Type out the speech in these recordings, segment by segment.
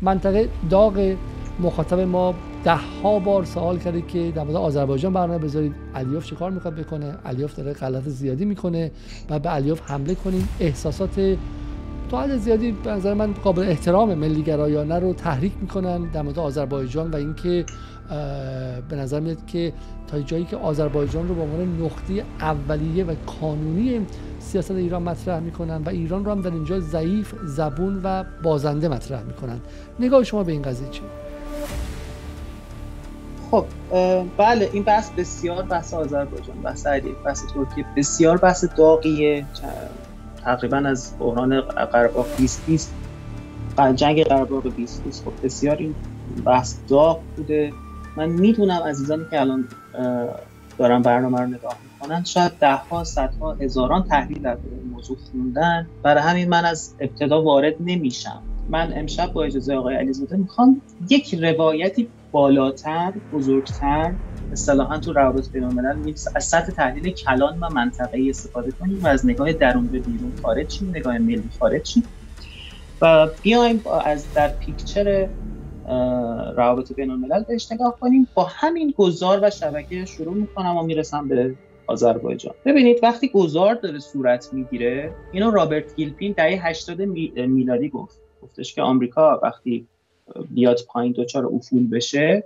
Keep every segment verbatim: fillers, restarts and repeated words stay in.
منطقه داغ. مخاطب ما ده ها بار سوال کرده که در مورد آذربایجان برنامه بذارید، علیوف چه کار میخواد بکنه، علیوف داره غلط زیادی میکنه و به علیوف حمله کنیم. احساسات تا حد زیادی به نظر من قابل احترام ملی‌گرایانه رو تحریک میکنن در مورد آذربایجان و اینکه به نظر میاد که تا جایی که آذربایجان رو به عنوان نقطه اولیه و قانونی سیاست ایران مطرح میکنن و ایران رو هم در اینجا ضعیف، زبون و بازنده مطرح میکنن. نگاه شما به این قضیه چیه؟ خب بله، این بحث بسیار بحث آذربایجان، بحث علیف، بحث ترکیه بسیار بحث داغیه. تقریبا از بحران قره باغ بیست بیست، جنگ قره باغ بیست بیست، خب بسیار این بحث داغ بوده. من میدونم عزیزانی که الان دارن برنامه رو نگاه میکنن شاید ده ها، صدها، هزاران تحلیل در این موضوع خوندن، برای همین من از ابتدا وارد نمیشم. من امشب با اجازه آقای علیزاده میخوام یک روایتی بالاتر، بزرگتر، اصطلاحاً تو روابط بین‌الملل از سطح تحلیل کلان و منطقه‌ای استفاده کنیم و از نگاه درون به بیرون خارج شیم، نگاه ملی خارج شیم و بیایم از در پیکچر روابط بین‌الملل بهش نگاه کنیم. با همین گذار و شبکه شروع میکنم و میرسم به آذربایجان. ببینید وقتی گذار داره صورت میگیره، اینو رابرت گیلپین دهه هشتاد میلادی گفت. گفتش که آمریکا وقتی بیاد پایین دچار افول بشه،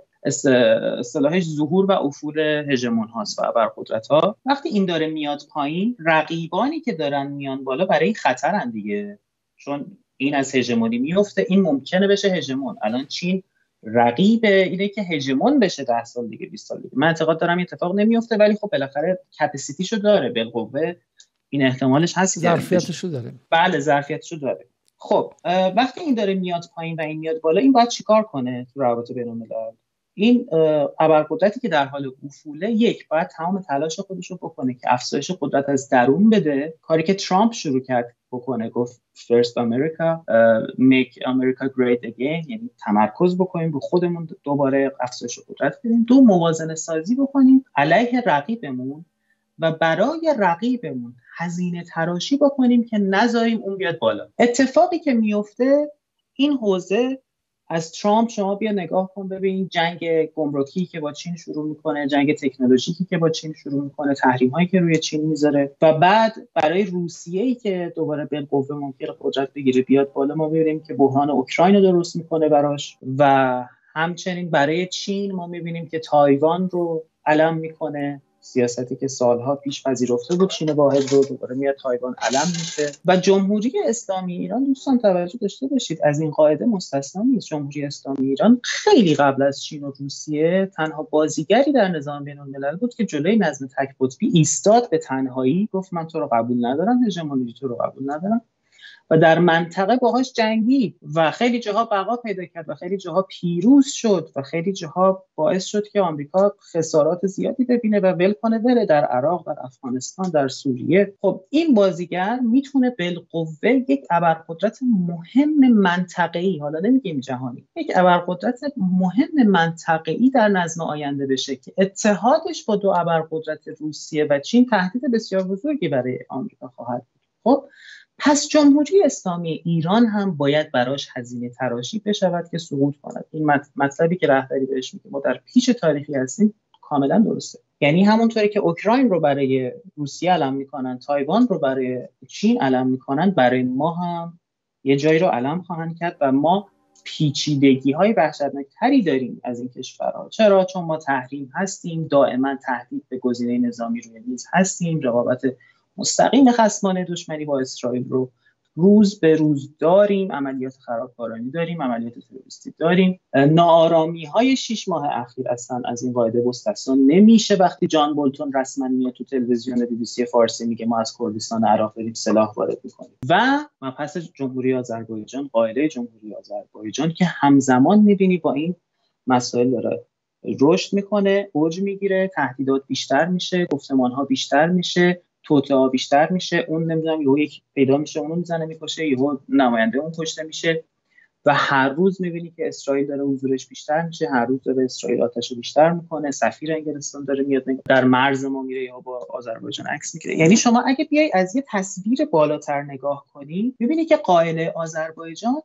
اصطلاحش ظهور و افول هژمون هاست و ابرقدرت‌ها. وقتی این داره میاد پایین، رقیبانی که دارن میان بالا برای خطرن دیگه، چون این از هژمونی میفته، این ممکنه بشه هژمون. الان چین رقیب اینه که هژمون بشه ده سال دیگه، بیست سال دیگه. من اعتقاد دارم این اتفاق نمیفته، ولی خب بالاخره کپاسیتیشو داره، بالقوه این احتمالش هست، ظرفیتشو داره. بله ظرفیتشو داره. خب وقتی این داره میاد پایین و این میاد بالا، این باید چیکار کنه تو روابط بین‌الملل؟ این ابرقدرتی که در حال افوله، یک، باید تمام تلاش خودش رو بکنه که افزایش قدرت از درون بده، کاری که ترامپ شروع کرد بکنه، گفت First America, uh, Make America Great Again، یعنی تمرکز بکنیم رو خودمون، دوباره افزایش قدرت بدیم. دو، موازنه سازی بکنیم علیه رقیبمون و برای رقیبمون هزینه تراشی بکنیم که نذاریم اون بیاد بالا. اتفاقی که میفته این حوزه از ترامپ، شما بیا نگاه کن ببین جنگ گمرکی که با چین شروع میکنه، جنگ تکنولوژیکی که با چین شروع میکنه، تحریم هایی که روی چین میذاره و بعد برای روسیه‌ای که دوباره بالقوه ممکنه قدرت بگیره بیاد بالا، ما میبینیم که بحران اوکراین رو درست میکنه براش و همچنین برای چین ما میبینیم که تایوان رو علم میکنه، سیاستی که سالها پیش پذیرفته بود چین واحد رو، دوباره میاد تایوان علم میشه. و جمهوری اسلامی ایران، دوستان توجه داشته باشید، از این قاعده مستثنا نیست. جمهوری اسلامی ایران خیلی قبل از چین و روسیه تنها بازیگری در نظام بین‌الملل بود که جلوی نظم تک قطبی ایستاد، به تنهایی گفت من تو رو قبول ندارم، هژمونی تو رو قبول ندارم و در منطقه باهاش جنگی و خیلی جاها بقا پیدا کرد و خیلی جاها پیروز شد و خیلی جاها باعث شد که آمریکا خسارات زیادی ببینه و ول کنه بره، در عراق، در افغانستان، در سوریه. خب این بازیگر میتونه بالقوه یک ابرقدرت مهم منطقه‌ای، حالا نمیگیم جهانی، یک ابرقدرت مهم منطقه‌ای در نظم آینده بشه که اتحادش با دو ابرقدرت روسیه و چین تهدید بسیار بزرگی برای آمریکا خواهد بود. خب پس جمهوری اسلامی ایران هم باید براش هزینه تراشی بشود که سقوط کند. این مطلبی که رهبری بهش میگه ما در پیش تاریخی هستیم کاملا درسته. یعنی همونطوری که اوکراین رو برای روسیه علم میکنن، تایوان رو برای چین علم میکنن، برای ما هم یه جایی رو علم خواهند کرد و ما پیچیدگی های وحشتناکتری داریم از این کشورها. چرا؟ چون ما تحریم هستیم، دائما تهدید به گزینه نظامی روی میز هستیم، رقابت مستقیم خصمانه دشمنی با اسرائیل رو روز به روز داریم، عملیات خرابکارانه داریم، عملیات تروریستی داریم. ناآرامی های شش ماه اخیر اصلا از این قاعده مستثنا نمیشه. وقتی جان بولتون رسما میاد تو تلویزیون بی بی سی فارسی میگه ما از کردستان عراق داریم سلاح وارد میکنیم و مبحث جمهوری آذربایجان، قاعده جمهوری آذربایجان که همزمان میبینی با این مسائل داره رشد میکنه، اوج میگیره، تهدیدات بیشتر میشه، گفتمانها بیشتر میشه، توطئه‌ها بیشتر میشه. اون نمیدونم یهو یک پیدا میشه اونو میزنه میکشه، یهو نماینده اون کشته میشه و هر روز میبینی که اسرائیل داره حضورش بیشتر میشه، هر روز داره اسرائیل آتشو بیشتر میکنه، سفیر انگلستان داره میاد در مرز ما میره یا با آذربایجان عکس میگیره. یعنی شما اگه بیای از یه تصویر بالاتر نگاه کنی میبینی که قائله آذربایجان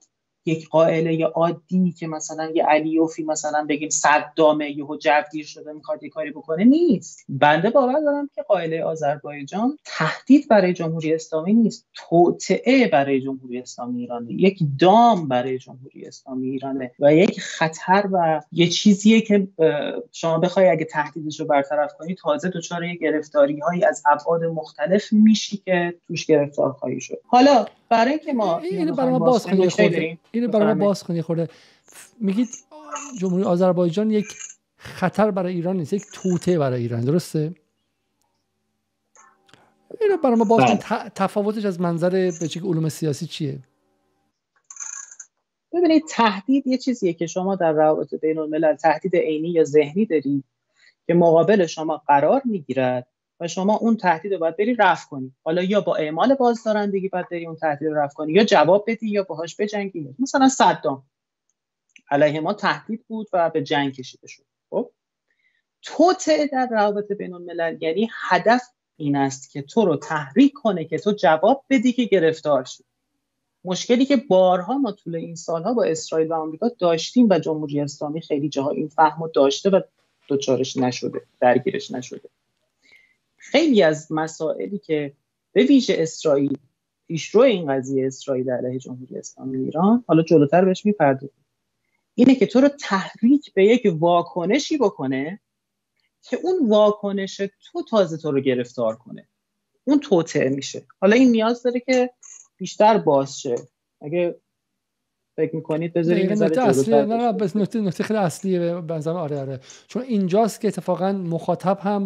یک قائله عادی که مثلا یه علیوفی مثلا بگیم صدامه یهو جوگیر شده میخواد یه کاری بکنه نیست. بنده باور دارم که قائله آذربایجان تهدید برای جمهوری اسلامی نیست، توطئه برای جمهوری اسلامی ایرانه، یک دام برای جمهوری اسلامی ایرانه و یک خطر و یه چیزیه که شما بخوای اگه تهدیدش رو برطرف کنی تازه دچار یه گرفتاری‌هایی از ابعاد مختلف میشی که توش گرفتار خواهی شد. حالا برای اینکه ما اینو برای ما باز کنید خورده اینو برای ما باز کنید خورده میگید جمهوری آذربایجان یک خطر برای ایران نیست، یک توطئه برای ایران، درسته؟ اینو برای ما باز کنید تفاوتش از منظر به چه علوم سیاسی چیه؟ ببینید تهدید یه چیزیه که شما در روابط بین الملل تهدید عینی یا ذهنی داری که مقابل شما قرار میگیرد و شما اون تهدید رو باید بری رفع کنی. حالا یا با اعمال بازدارندگی باید بری اون تهدید رو رفع کنی یا جواب بدی یا باهاش بجنگی. مثلا صدام علیه ما تهدید بود و به جنگ کشیده شد. خب توطئه در روابط بین الملل یعنی هدف این است که تو رو تحریک کنه که تو جواب بدی که گرفتار شی. مشکلی که بارها ما طول این سالها با اسرائیل و آمریکا داشتیم و جمهوری اسلامی خیلی جاها این فهمو داشته و دوچارش نشده، درگیرش نشده. خیلی از مسائلی که به ویژه اسرائیل پیشرو این قضیه اسرائیل علیه جمهوری اسلامی ایران، حالا جلوتر بهش میپردازیم، اینه که تو رو تحریک به یک واکنشی بکنه که اون واکنش تو تازه تو رو گرفتار کنه. اون توطئه میشه. حالا این نیاز داره که بیشتر باز شه. اگه فکر می‌کنید بذارید این نکته اصلیه. نه نه بس نکته نکته خیلی اصلیه به نظر. آره آره چون اینجاست که اتفاقا مخاطب هم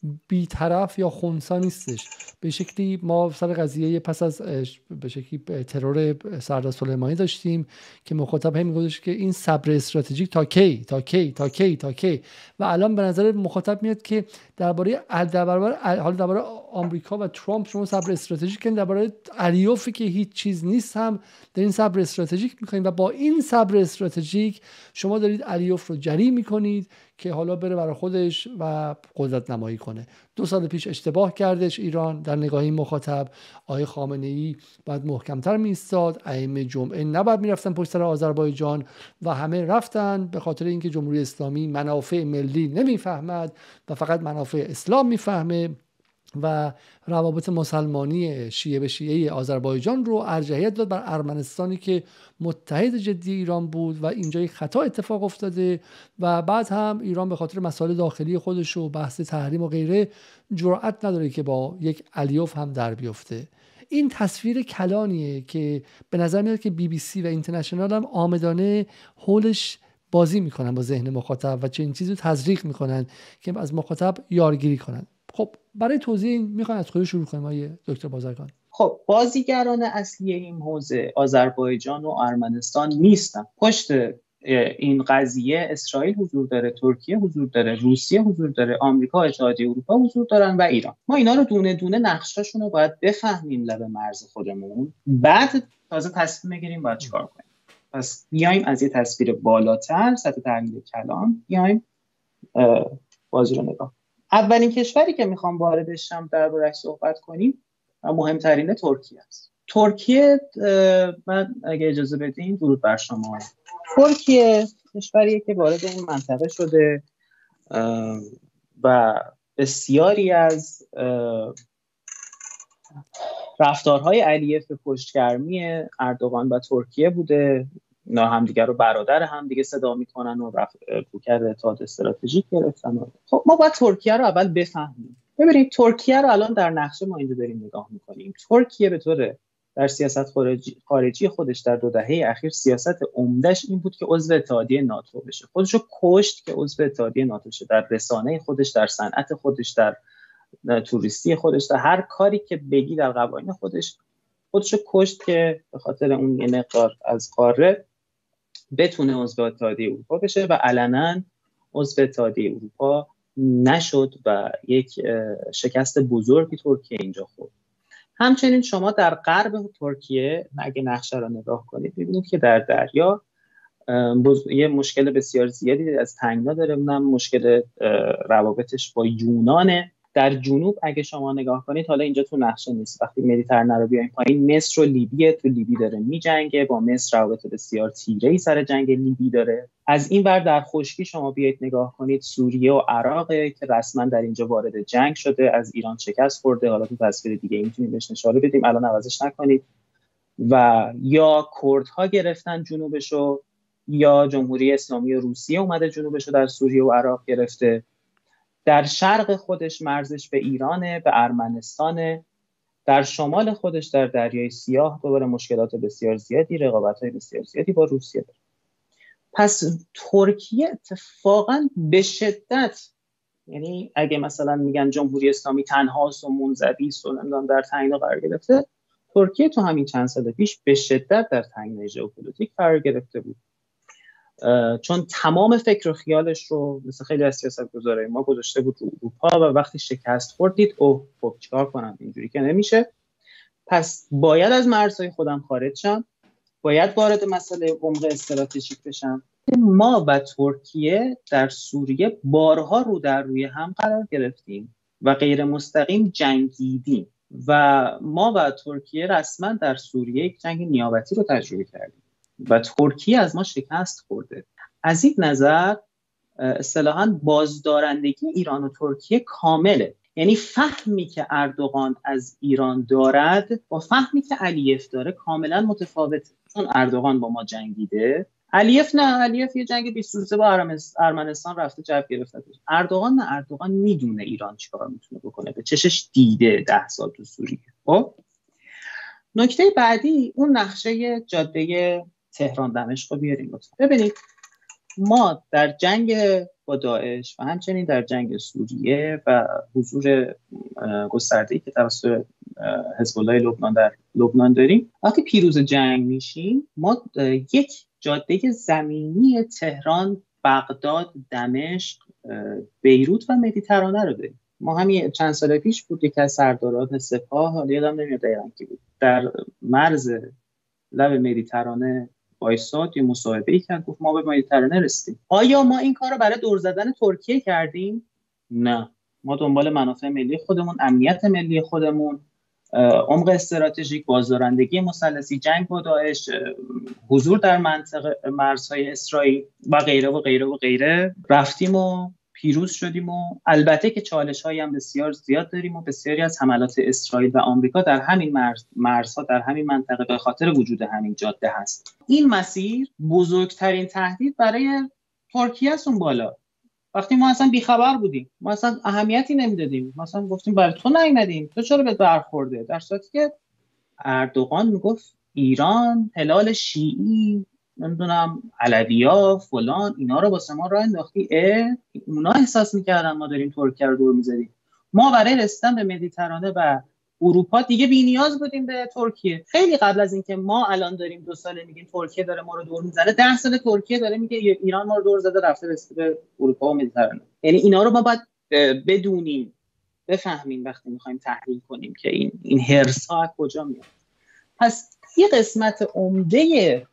بی‌طرف یا خنثی نیستش. به شکلی ما سر قضیه پس از به شکلی ترور سردار سلیمانی داشتیم که مخاطب هم میگفتش که این صبر استراتژیک تا کی تا کی تا کی تا کی و الان به نظر مخاطب میاد که درباره درباره حالا درباره آمریکا و ترامپ شما صبر استراتژیک کردین، درباره علیوفی که هیچ چیز نیست هم در این صبر استراتژیک میکنید و با این صبر استراتژیک شما دارید علیوف رو جری میکنید که حالا بره برای خودش و قدرت نمایی کنه. دو سال پیش اشتباه کردش ایران در نگاه این مخاطب. آقای خامنه‌ای باید محکمتر میستاد، ائمه جمعه نباید میرفتن پشت سر آذربایجان و همه رفتن به خاطر اینکه جمهوری اسلامی منافع ملی نمیفهمد و فقط منافع اسلام میفهمه و روابط مسلمانی شیعه به شیعه آذربایجان رو ارجحیت داد بر ارمنستانی که متحد جدی ایران بود و اینجا یک خطا اتفاق افتاده و بعد هم ایران به خاطر مسائل داخلی خودش و بحث تحریم و غیره جرأت نداره که با یک علیوف هم در بیفته. این تصویر کلانیه که به نظر میاد که بی بی سی و اینترنشنال هم آمدانه حولش بازی میکنن با ذهن مخاطب و چنین چیزی رو تزریق میکنن که از مخاطب یارگیری کنن. خب برای توضیح میخوام از خود شروع کنیم آقای دکتر بازرگان. خب بازیگران اصلی این حوزه آذربایجان و ارمنستان نیستن. پشت این قضیه اسرائیل حضور داره، ترکیه حضور داره، روسیه حضور داره، آمریکا، اتحادیه اروپا حضور دارن و ایران. ما اینا رو دونه دونه نقشاشون رو باید بفهمیم لب مرز خودمون، بعد تازه تصمیم بگیریم باید چیکار کنیم. پس بیایم از یه تصویر بالاتر، سطح تحلیل کلان، بیایم بازی رو نگاه. اولین کشوری که میخوام واردش شم درباره‌اش صحبت کنیم و مهمترین ترکیه است. ترکیه، من اگه اجازه بدین درود بر شما. ترکیه کشوریه که وارد این منطقه شده و بسیاری از رفتارهای علیف به پشتگرمی اردوغان و ترکیه بوده. اینا همدیگه رو برادر همدیگه صدا میکنن و روکرد اتحاد استراتژیک گرفتن. خب ما باید ترکیه رو اول بفهمیم. ببینید ترکیه رو الان در نقشه ما اینجا داریم نگاه میکنیم. ترکیه به طور در سیاست خارجی, خارجی خودش در دو دهه اخیر سیاست عمدهش این بود که عضو اتحادیه ناتو بشه. خودشو کشت که عضو اتحادیه ناتو شه. در رسانه خودش، در صنعت خودش، در توریستی خودش، در هر کاری که بگی در قوانین خودش خودشو کشت که به خاطر اون یه مقدار از قاره بتونه عضو اتحادیه اروپا بشه و علنا عضو اتحادیه اروپا نشد و یک شکست بزرگی ترکیه اینجا خورد. همچنین شما در غرب ترکیه اگه نقشه رو نگاه کنید ببینید که در دریا یه مشکل بسیار زیادی از تنگنا داره. اونم مشکل روابطش با یونانه در جنوب اگه شما نگاه کنید، حالا اینجا تو نقشه نیست، وقتی مدیترانه رو بیایم پایین، مصر و لیبی، تو لیبی داره میجنگه، با مصر روابط بسیار تیره‌ای سر جنگ لیبی داره. از این ور در خشکی شما بیاید نگاه کنید، سوریه و عراقه که رسما در اینجا وارد جنگ شده، از ایران شکست خورده. حالا تو تصویر دیگه میتونیم بهش اشاره بدیم، الان عوضش نکنید. و یا کردها گرفتن جنوبشو، یا جمهوری اسلامی روسیه اومده جنوبشو در سوریه و عراق گرفته. در شرق خودش مرزش به ایرانه، به ارمنستانه. در شمال خودش در دریای سیاه دوباره مشکلات بسیار زیادی، رقابت‌های بسیار زیادی با روسیه داره. پس ترکیه اتفاقاً به شدت، یعنی اگه مثلا میگن جمهوری اسلامی تنهاست و منزوی است و نمیدونم در تنگنا قرار گرفته، ترکیه تو همین چند سال پیش به شدت در تنگنای ژئوپلیتیک قرار گرفته بود، چون تمام فکر و خیالش رو مثل خیلی از سیاستگزارای ما گذاشته بود رو اروپا و وقتی شکست خوردید اوه خب چیکار کنم، اینجوری که نمیشه، پس باید از مرزهای خودم خارج شم، باید وارد مسئله عمق استراتژیک بشم. ما و ترکیه در سوریه بارها رو در روی هم قرار گرفتیم و غیر مستقیم جنگیدیم و ما و ترکیه رسما در سوریه یک جنگ نیابتی رو تجربه کردیم و ترکیه از ما شکست خورده. از این نظر اصطلاحاً بازدارندگی ایران و ترکیه کامله، یعنی فهمی که اردوغان از ایران دارد با فهمی که علیف داره کاملا متفاوته. چون اردوغان با ما جنگیده، علیف نه، علیف یه جنگ بیست روزه با ارمنستان رفته جبهه گرفته. اردوغان نه، اردوغان میدونه ایران چیکار میتونه بکنه، به چشش دیده ده سال تو سوریه. خب نکته بعدی اون نقشه جاده تهران دمشق رو بیاریم لطفا. ببینید ما در جنگ با داعش و همچنین در جنگ سوریه و حضور گسترده‌ای که توسط حزب الله لبنان در لبنان داریم، وقتی پیروز جنگ میشیم ما یک جاده زمینی تهران، بغداد، دمشق، بیروت و مدیترانه رو داریم. ما همین چند سال پیش بود یکی از سرداران سپاه، حالا یادم نمیاد دقیقاً کی بود، در مرز لب مدیترانه وایساد یه مصاحبه‌ای کرد، گفت ما به مدیترانه رسیدیم. آیا ما این کار رو برای دور زدن ترکیه کردیم؟ نه، ما دنبال منافع ملی خودمون، امنیت ملی خودمون، عمق استراتژیک، بازدارندگی مثلثی، جنگ با داعش، حضور در منطقه مرزهای اسرائیل و غیره و غیره و غیره رفتیم و پیروز شدیم. و البته که چالش‌هایی هم بسیار زیاد داریم و بسیاری از حملات اسرائیل و آمریکا در همین مرز مرزها در همین منطقه به خاطر وجود همین جاده هست. این مسیر بزرگترین تهدید برای ترکیه است اون بالا. وقتی ما اصلا بیخبر بودیم، ما اصلا اهمیتی نمیدادیم، ما اصلا گفتیم برای تو نیومدیم، تو چرا بهت برخورده، در صورتی که اردوغان میگفت ایران هلال شیعی، نمیدونم علویا فلان، اینا رو واسه ما راه انداختی. اه اونا احساس میکردن ما داریم ترکیه رو دور میزدیم. ما برای رسیدن به مدیترانه و اروپا دیگه بی‌نیاز بودیم به ترکیه. خیلی قبل از اینکه ما الان داریم دو ساله میگیم ترکیه داره ما رو دور میزنه، ده سال ترکیه داره میگه ایران ما رو دور زده رفته به اروپا و مدیترانه. یعنی اینا رو ما باید بدونیم، بفهمیم وقتی میخوایم تحلیل کنیم که این این حرص‌ها کجا میاد. پس یه قسمت عمده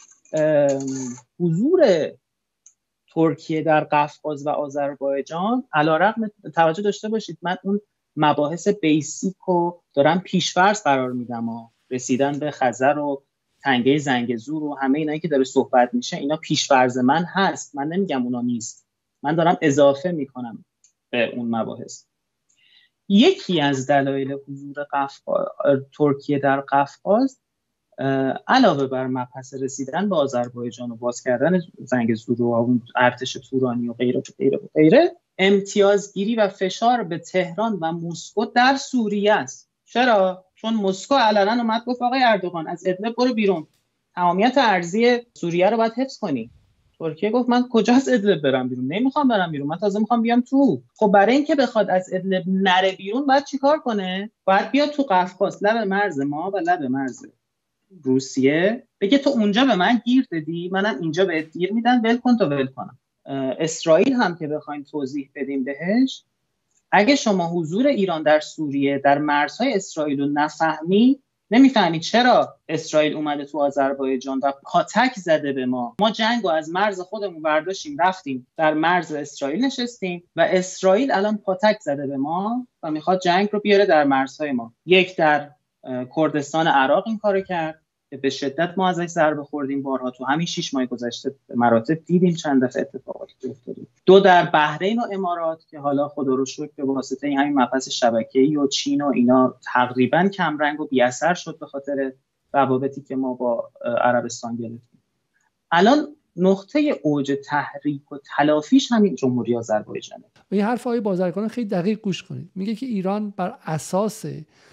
حضور ترکیه در قفقاز و آذربایجان، علیرغم توجه داشته باشید من اون مباحث بیسیک رو دارم پیش‌فرض قرار میدم و رسیدن به خزر و تنگه زنگزور و همه اینایی که داره صحبت میشه اینا پیش‌فرض من هست، من نمیگم اونا نیست، من دارم اضافه میکنم به اون مباحث. یکی از دلایل حضور قفقاز ترکیه در قفقاز علاوه بر مبحث رسیدن به آذربایجان و باز کردن زنگزور و اون ارتش تورانی و غیره و غیره و غیره، امتیازگیری و فشار به تهران و مسکو در سوریه است. چرا؟ چون مسکو علنا اومد گفت آقای اردوغان از ادلب برو بیرون، تمامیت ارضی سوریه رو باید حفظ کنی. ترکیه گفت من کجا از ادلب برم بیرون؟ نمیخوام برم بیرون، من تازه میخوام بیام تو. خب برای اینکه بخواد از ادلب نره بیرون باید چیکار کنه؟ باید بیاد تو قفقاز، لب مرز ما و لب مرز روسیه، بگه تو اونجا به من گیر دادی، منم اینجا بهت گیر میدم، ول کن تا ول کنم. اسرائیل هم که بخوایم توضیح بدیم بهش، اگه شما حضور ایران در سوریه در مرزهای اسرائیل رو نفهمی، نمیفهمید چرا اسرائیل اومده تو آذربایجان و پاتک زده به ما. ما جنگو از مرز خودمون برداشتیم رفتیم در مرز اسرائیل نشستیم و اسرائیل الان پاتک زده به ما و میخواد جنگ رو بیاره در مرزهای ما. یک در کردستان عراق این کارو کرد که به شدت ما ازش ضربه خوردیم بارها، تو همین شش ماه گذشته به مراتب دیدیم چند دفعه اتفاقاتی افتاده. دو در بحرین و امارات که حالا خدا رو شکر به واسطه این همین مبحث شبکه‌ای و چین و اینا تقریبا کمرنگ و بی‌اثر شد به خاطر روابطی که ما با عربستان گرفتیم. الان نقطه اوج تحریک و تلافیش همین جمهوری آذربایجانه. این حرف آقای بازرگان خیلی دقیق گوش کنید. میگه که ایران بر اساس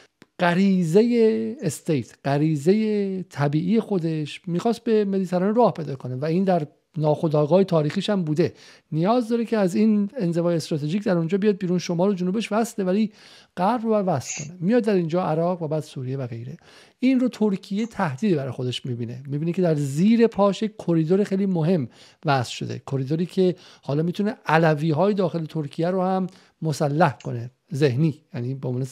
غریزه استیت، غریزه طبیعی خودش میخواست به مدیترانه راه پیدا کنه و این در ناخودآگاه تاریخیش هم بوده. نیاز داره که از این انزوای استراتژیک در اونجا بیاد بیرون، شمال و جنوبش وصله ولی غرب رو وصل کنه. میاد در اینجا عراق و بعد سوریه و غیره. این رو ترکیه تهدیدی برای خودش میبینه. میبینه که در زیر پاش کریدور خیلی مهم وصل شده، کریدوری که حالا میتونه علوی‌های داخل ترکیه رو هم مسلح کنه، ذهنی، یعنی به عنوان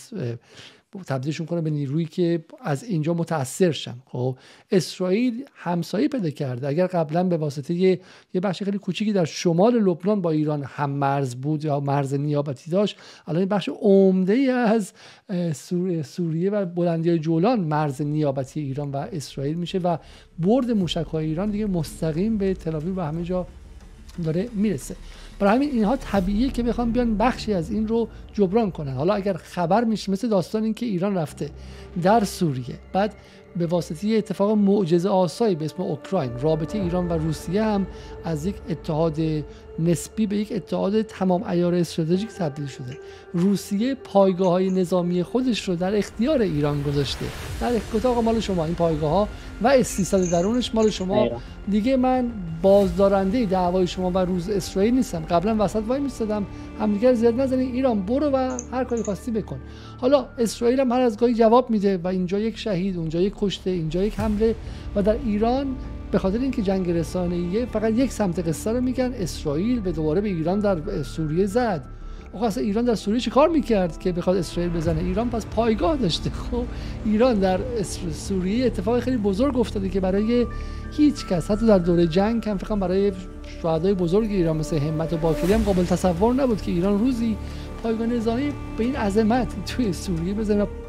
تبدیلشون کنه به نیرویی که از اینجا متاثر شن. خب اسرائیل همسایه پیدا کرده. اگر قبلا به واسطه یه, یه بخش خیلی کوچیکی در شمال لبنان با ایران هم مرز بود یا مرز نیابتی داشت، الان این بخش عمده‌ای از سوریه, سوریه و بلندی‌های جولان مرز نیابتی ایران و اسرائیل میشه و برد موشک‌های ایران دیگه مستقیم به تل‌آویو و همه جا داره میرسه. برای همین اینها طبیعیه که بخوام بیان بخشی از این رو جبران کنن. حالا اگر خبر میشه مثل داستان این که ایران رفته در سوریه، بعد به واسطه یه اتفاق معجزه آسایی به اسم اوکراین رابطه ایران و روسیه هم از یک اتحاد نسبی به یک اتحاد تمام عیار استراتژیک تبدیل شده. روسیه پایگاه‌های نظامی خودش رو در اختیار ایران گذاشته. در اختیار مال شما این پایگاه‌ها و استیصال درونش مال شما. دیگه من بازدارنده دعوای شما و روز اسرائیل نیستم. قبلا وسط وای میستادم همدیگه زیاد نزنید، ایران برو و هر کاری خواستی بکن. حالا اسرائیل هم هر از گاهی جواب میده و اینجا یک شهید، اونجا یک کشته، اینجا یک حمله. و در ایران به خاطر اینکه جنگ رسانه‌ای فقط یک سمت قصه رو میگن، اسرائیل به دوباره به ایران در سوریه زد. آقا اصلا ایران در سوریه چه کار میکرد که بخواد اسرائیل بزنه؟ ایران پس پایگاه داشته. خب ایران در سوریه اتفاق خیلی بزرگ افتاده که برای هیچ کس حتی در دوره جنگ هم فقط برای شهدای بزرگ ایران مثل همت و باکری هم قابل تصور نبود که ایران روزی پایگاه نظامی به این عظمت توی سوریه بزنه.